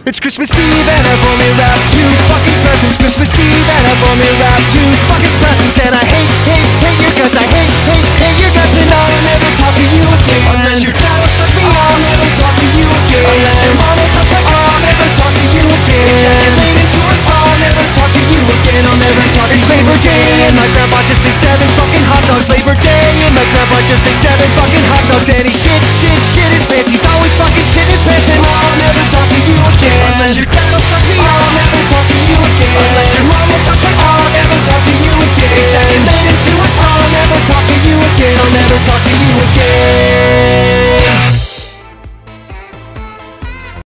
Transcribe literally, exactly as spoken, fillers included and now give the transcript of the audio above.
It's Christmas Eve and I've only wrapped two fucking presents. Christmas Eve and I've only wrapped two fucking presents. And I hate, hate, hate your guts. I hate, hate, hate your guts. And I'll never talk to you again. Unless your dad will suck me, I'll never talk to you again. Unless your mom will touch my arm, I'll never talk to you again. Ejaculate into a song, I'll never talk to you again. I'll never talk to you. It's Labor Day and my grandpa just ate seven fucking hot dogs. Labor Day and my grandpa just ate seven fucking hot dogs. And he shit, shit, shit his pants. He's always fucking shit his pants. And I'll never talk to you again. Unless your dad will suck me